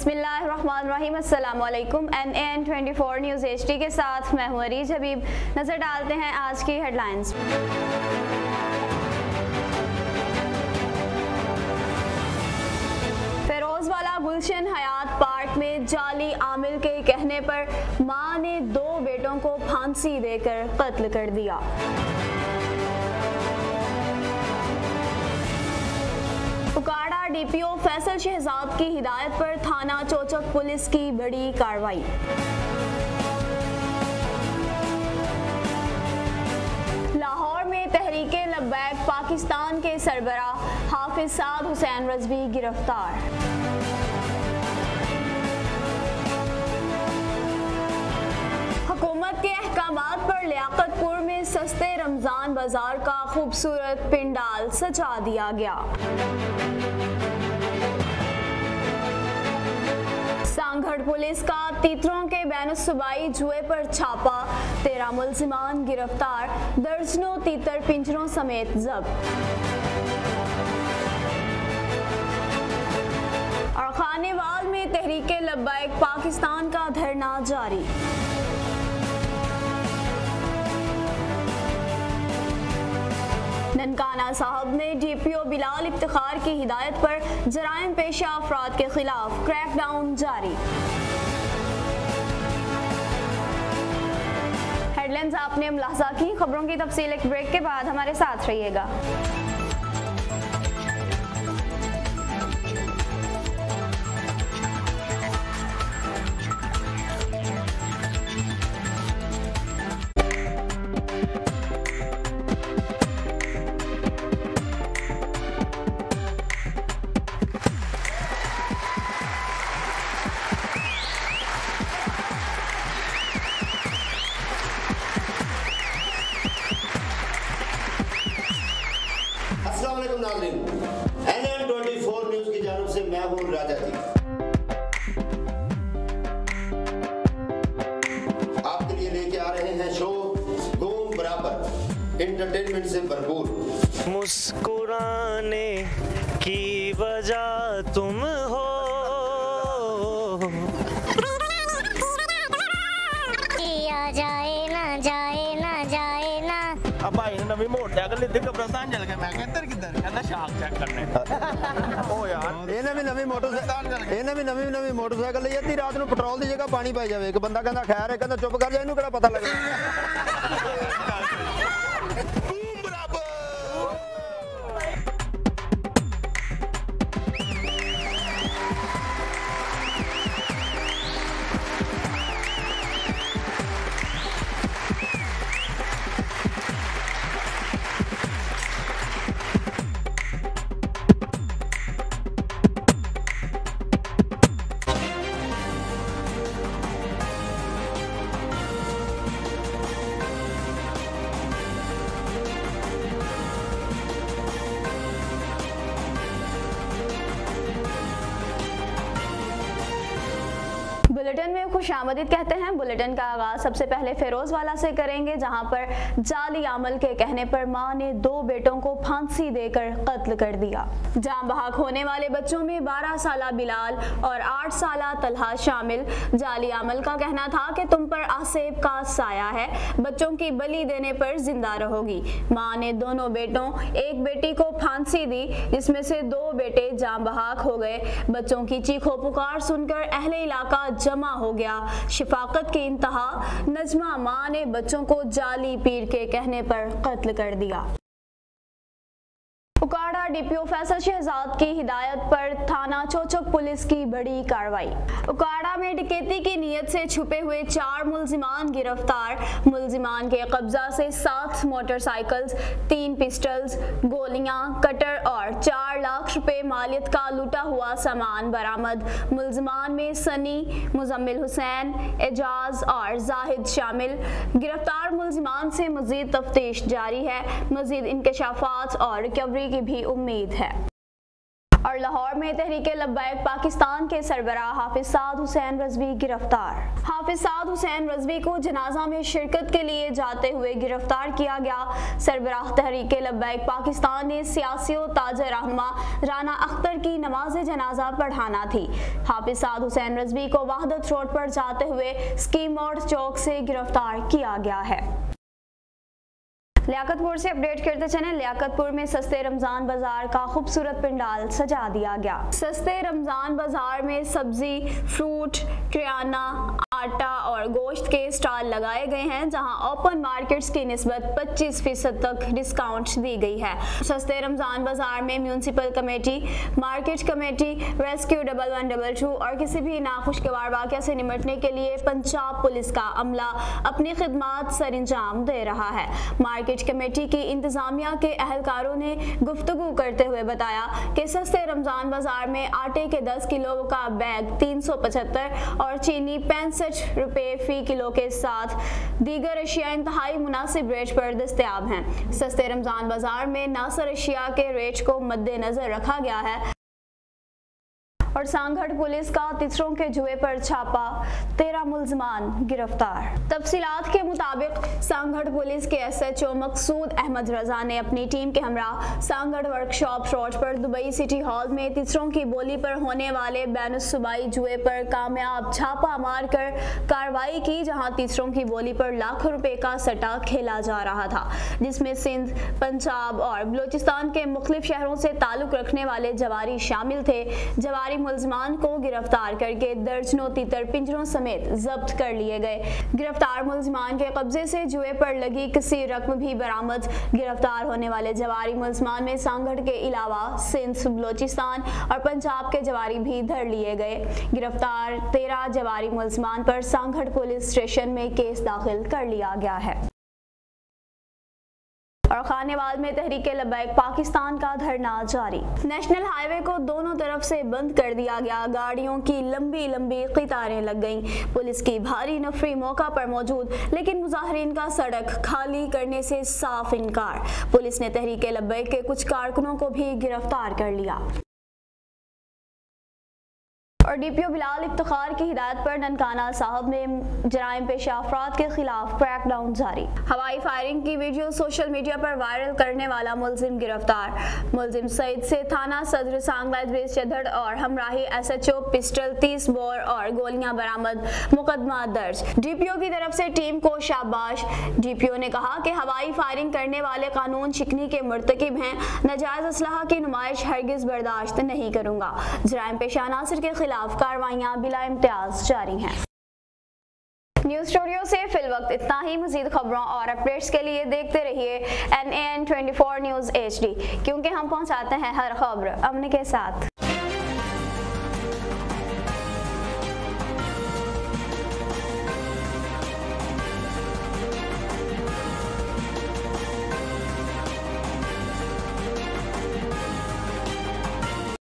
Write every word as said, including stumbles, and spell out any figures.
बिस्मिल्लाहिर्रहमानिर्रहीम, अस्सलाम वालेकुम। N A N twenty four news H D के साथ मैं हूँ अरीज हबीब। नज़र डालते हैं आज की हेडलाइंस। फिरोजवाला गुलशन हयात पार्क में जाली आमिल के कहने पर मां ने दो बेटों को फांसी देकर कत्ल कर दिया। उकाड़ा डीपीओ फैसल शहजाद की हिदायत पर थाना चोचक पुलिस की बड़ी कार्रवाई। लाहौर में तहरीके लब्बैक पाकिस्तान के सरबराह हाफिज साद हुसैन रज़वी गिरफ्तार। हुकूमत के अहकामात पर लियाकतपुर में सस्ते रमजान बाजार का खूबसूरत पिंडाल सजा दिया गया। सांगढ़ पुलिस का तीतरों के बैनुस्सूबाई जुए पर छापा, तेरह मुल्जिमान गिरफ्तार, दर्जनों तीतर पिंजरों समेत जब्त। और खानेवाल में तहरीके लब्बैक पाकिस्तान का धरना जारी। ननकाना साहब ने डीपीओ बिलाल इफ्तिखार की हिदायत पर जराइम पेशा अफराद के खिलाफ क्रैकडाउन जारी। हेडलाइंस आपने मुलाहजा की। खबरों की तफसील एक ब्रेक के बाद हमारे साथ रहिएगा। N N twenty four news की जानिब से मैं हूं राजा जी। आपके लिए लेके आ रहे हैं शो घूम बराबर, एंटरटेनमेंट से भरपूर। मुस्कुराने की वजह तुम हो, किया जाए ना जाए ना जाए ना। अब भाई नवी मोटरसाइकिल इधर कब्रिस्तान चल गए। मैं किधर किधर कहता शाख चेक करने। ओ यार ਇਹ ਨਵੀਂ ਨਵੀਂ ਮੋਟਰਸਾਈਕਲ ਇਹ ਨਵੀਂ ਨਵੀਂ ਨਵੀਂ ਮੋਟਰਸਾਈਕਲ ਲਈ ਅੱਧੀ ਰਾਤ ਨੂੰ ਪੈਟਰੋਲ ਦੀ ਜਗ੍ਹਾ ਪਾਣੀ ਪਾਈ ਜਾਵੇ। ਇੱਕ ਬੰਦਾ ਕਹਿੰਦਾ ਖੈਰ ਹੈ, ਕਹਿੰਦਾ ਚੁੱਪ ਕਰ ਜਾ, ਇਹਨੂੰ ਕਿਹੜਾ ਪਤਾ ਲੱਗਦਾ। बुलेटिन में खुशामदीद कहते हैं। बुलेटिन का आगाज सबसे पहले फिरोजवाला से करेंगे, जहां पर जाली अमल के कहने पर मां ने दो बेटों को फांसी देकर कत्ल कर दिया। जान बहक होने वाले बच्चों में बारह साला बिलाल और आठ साला तलहा शामिल। जाली अमल का कहना था कि तुम पर आसेब का साया है, बच्चों की बलि देने पर जिंदा रहोगी। मां ने दोनों बेटों एक बेटी को फांसी दी, जिसमें से दो बेटे जान बहक हो गए। बच्चों की चीखों पुकार सुनकर अहले इलाका जमा हो गया। शिफाकत की इंतहा, नजमा मां ने बच्चों को जाली पीर के कहने पर कत्ल कर दिया। उकाड़ा डीपीओ फैसल शहजाद की हिदायत पर थाना चोचक पुलिस की बड़ी कार्रवाई। उकाड़ा में डकैती की नीयत से छुपे हुए चार मुल्जिमान गिरफ्तार। मुल्जिमान के कब्जा से सात मोटरसाइकिल्स, तीन पिस्टल्स, गोलियां, कटर और चार लाख रुपए मालियत का लूटा हुआ सामान बरामद। मुल्जिमान में सनी, मुजम्मिल हुसैन, एजाज और जाहिद शामिल। गिरफ्तार मुल्जिमान से मजीद तफ्तीश जारी है। मजीद इंकशाफात और रिकवरी की भी उम्मीद है। और लाहौर में तहरीके लब्बैक पाकिस्तान के सरबराह हाफिज साद हुसैन रजवी गिरफ्तार। हाफिज साद हुसैन रजवी को जनाजा में शिरकत के लिए जाते हुए गिरफ्तार किया गया। सरबराह तहरीके लब्बैक पाकिस्तान ने सियासी और ताजर रहनुमा राना अख्तर की नमाज जनाजा पढ़ाना थी। हाफिज साद हुसैन रजवी को वहदत रोड पर जाते हुए स्कीम मोड़ चौक से गिरफ्तार किया गया है। लियाकतपुर से अपडेट करते चलें। लियाकतपुर में सस्ते रमजान बाजार का खूबसूरत पंडाल सजा दिया गया। सस्ते रमजान बाजार में सब्जी, फ्रूट, किराना, आटा और गोश्त के स्टॉल लगाए गए हैं, जहां ओपन मार्केट्स की निस्बत पच्चीस फीसद तक डिस्काउंट दी गई है। सस्ते रमजान बाजार में municipal committee, market committee, rescue double one double two और किसी भी नाखुशगवार वाक़या से निपटने के लिए पंजाब पुलिस का अमला अपनी खिदमात सरंजाम दे रहा है। मार्केट कमेटी की इंतजामिया के एहलकारों ने गुफ्तगू करते हुए बताया कि सस्ते रमजान बाजार में आटे के दस किलो का बैग तीन सौ पचहत्तर और चीनी पैंसठ रुपए फी किलो के साथ दीगर अशिया इंतहाई मुनासिब रेट पर दस्तयाब हैं। सस्ते रमजान बाजार में नासर अशिया के रेट को मद्देनजर रखा गया है। और सांगढ़ पुलिस का तीसरों के जुए पर छापा, तेरह मुल्जमान गिरफ्तार। तफसीलात के मुताबिक सांगढ़ पुलिस के S H O Maqsood Ahmed Raza ने अपनी टीम के हमरा सांगढ़ वर्कशॉप रोड पर दुबई सिटी हॉल में तीसरों की बोली पर होने वाले बैनुसूबाई जुए पर कामयाब छापा मारकर कार्रवाई की, जहां तीसरों की बोली पर लाखों रुपए का सट्टा खेला जा रहा था, जिसमें सिंध, पंजाब और बलूचिस्तान के मुख्तलिफ शहरों से ताल्लुक रखने वाले जवारी शामिल थे। जवारी मुल्जमान को गिरफ्तार करके दर्जनों तीतर पिंजरों समेत जब्त कर लिए गए। गिरफ्तार मुल्जमान के कब्जे से जुए पर लगी किसी रकम भी बरामद। गिरफ्तार होने वाले जवारी मुल्जमान में सांगढ़ के अलावा सिंध, बलूचिस्तान और पंजाब के जवारी भी धर लिए गए। गिरफ्तार तेरह जवारी मुल्जमान पर सांगढ़ पुलिस स्टेशन में केस दाखिल कर लिया गया है। और खानेवाल में तहरीके लब्बैक पाकिस्तान का धरना जारी। नेशनल हाईवे को दोनों तरफ से बंद कर दिया गया। गाड़ियों की लंबी लंबी कतारें लग गईं। पुलिस की भारी नफरी मौका पर मौजूद, लेकिन मुजाहिरीन का सड़क खाली करने से साफ इनकार। पुलिस ने तहरीके लब्बैक के कुछ कारकुनों को भी गिरफ्तार कर लिया। और D P O Bilal Iftikhar की हिदायत पर ननकाना साहब में जराइम पेशा अफराद के खिलाफ क्रैकडाउन जारी। हवाई फायरिंग की वीडियो सोशल मीडिया पर वायरल करने वाला मुलजिम गिरफ्तार। मुलजिम सईद से थाना सदर सांगला इद्रीस चदड़ और हमराही एस एच ओ पिस्टल, तीस बोर और गोलियां बरामद, मुकदमा दर्ज। डी पी ओ की तरफ से टीम को शाबाश। डी पी ओ ने कहा कि हवाई फायरिंग करने वाले कानून शिकनी के मुर्तकिब हैं। नाजायज असलहा की नुमाइश हरगिज बर्दाश्त नहीं करूंगा। जराइम पेशा अनासर के खिलाफ कार्रवाइयां बिला इम्तियाज जारी हैं। न्यूज़ स्टूडियो से फिल वक्त इतना ही। मजीद खबरों और अपडेट्स के लिए देखते रहिए N A N twenty four news H D, क्योंकि हम पहुंचाते हैं हर खबर अमन के साथ।